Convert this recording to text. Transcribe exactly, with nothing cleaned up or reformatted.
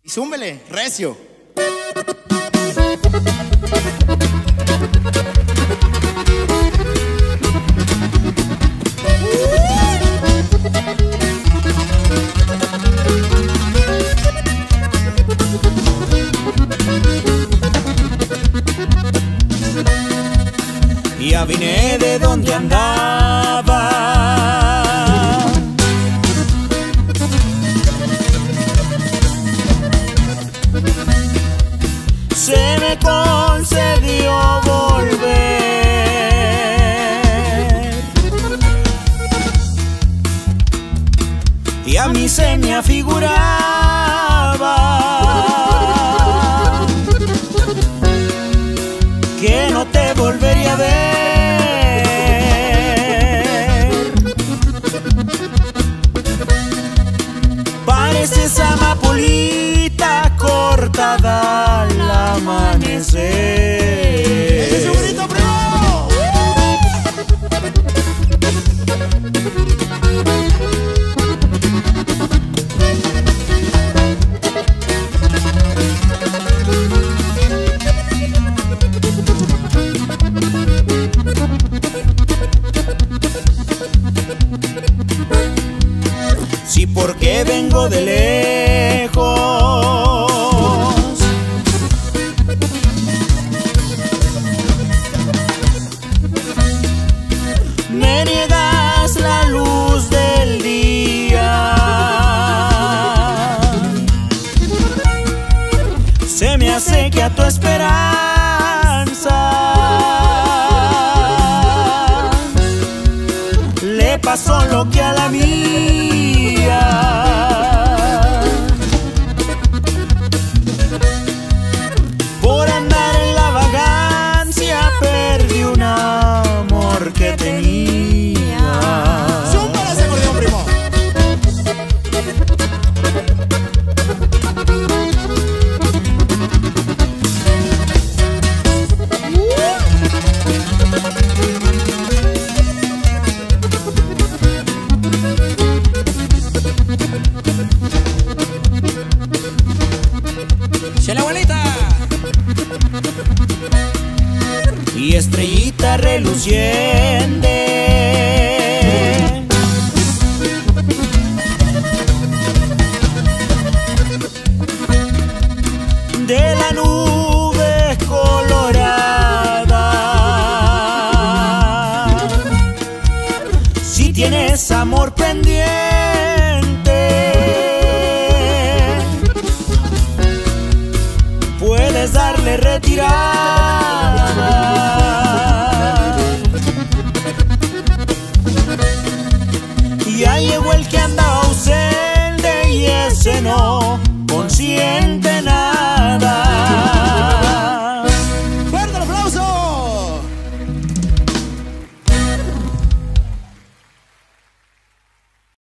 Y súmele, recio. Ya vine de donde andaba, se me concedió volver y a mí se me afiguraba que no te volvería a ver. Pareces amapolita cortada al amanecer. ¡Ese es un grito, primo! Sí, porque vengo de lejos, me niegas la luz del día, se me hace que a tu esperanza le pasó lo que a la mía. Por andar en la vagancia perdí un amor que tenía. ¡Súmale ese acordeón, primo! ¡Chale, abuelita! Y estrellita reluciente de la nube colorada, si tienes amor pendiente puedes darle retirada.